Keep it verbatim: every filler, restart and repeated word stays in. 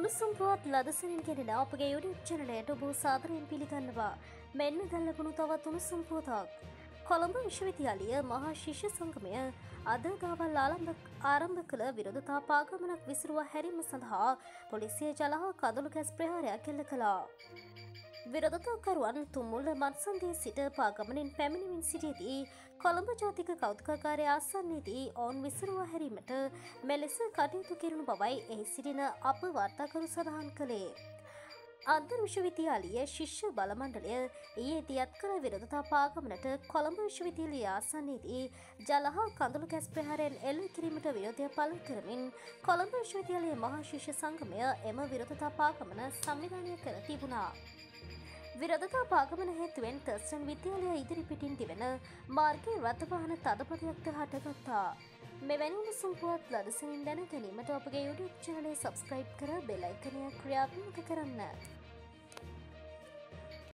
උණුසුම් පුවත් ලදසනින් කෙරෙන අපගේ YouTube channelයට ඔබ සාදරයෙන් පිළිගන්නවා. මෙන්න දැන් ලැබුණු තවත් උණුසුම් පුවතක්. කොළඹ විශ්වවිද්‍යාලය මහා ශිෂ්‍ය සංගමය අද දවල් ආරම්භ කළ විරෝධතා පාගමනක් විසිරුවා හැරීම සඳහා පොලිසිය ජල හා කඳුළු ගැස් ප්‍රහාරයක් එල්ල කළා. විරෝධතාකරුවන් තුම්මුල මන්සන්දේ සිට පාගමනින් පැමිණෙමින් සිටියදී කොළඹ ජාතික කෞතුකාගාරය ආසන්නයේදී ඔවුන් විසිරුවා හැරීමට මෙලෙස කටයුතු කෙරුණු බවයි එහි සිටින අප වාර්තාකරු සඳහන් කළේ. අන්තර් විශ්වවිද්‍යාලීය ශිෂ්‍ය බල මණ්ඩලය ඊයේ දියත් කළ විරෝධතා පාගමනට කොළඹ විශ්වවිද්‍යාලයේ ආසන්නයේදී ජල හා කඳුළු ගැස් ප්‍රහාරයෙන් එල්ල කිරීමට විරෝධය පළ කරමින් කොළඹ විශ්වවිද්‍යාලයේ මහා ශිෂ්‍ය සංගමය එම විරෝධතා පාගමන සංවිධානය කර තිබුණා. විරෝධතා පාගමන හේතුවෙන් තර්ස්ටන් විද්‍යාලය ඉදිරිපිටින් තිබෙන මාර්ගයේ රථවාහන තදබදයක්ද හටගත්තා. මෙවැනි උණුසුම් පුවත් ලදසනින් දැන ගැනීමට අපගේ YouTube channel එක subscribe කර බෙල් අයිකනය ක්‍රියාත්මක කරන්න.